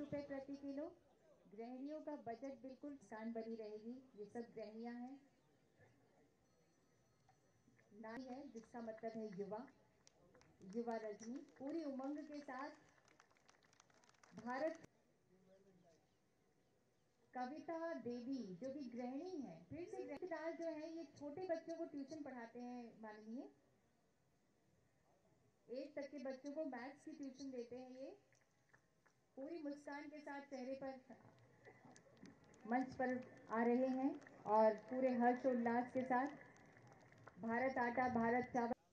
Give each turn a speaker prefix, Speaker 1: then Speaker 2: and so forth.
Speaker 1: रुपए प्रति किलो। गृहिणियों का बजट बिल्कुल कान बनी रहेगी। ये सब गृहिणियां हैं, नारी है, जिसका मतलब है युवा। युवा रजनी पूरी उमंग के साथ भारत। कविता देवी जो कि गृहिणी है, फिर से गृहिणी जो है, ये छोटे बच्चों को ट्यूशन पढ़ाते हैं माननीय। 8 तक के बच्चों को मैथ्स की ट्यूशन देते हैं। ये पूरी मुस्कान के साथ चेहरे पर मंच पर आ रहे हैं और पूरे हर्षोल्लास के साथ भारत आटा, भारत चावल।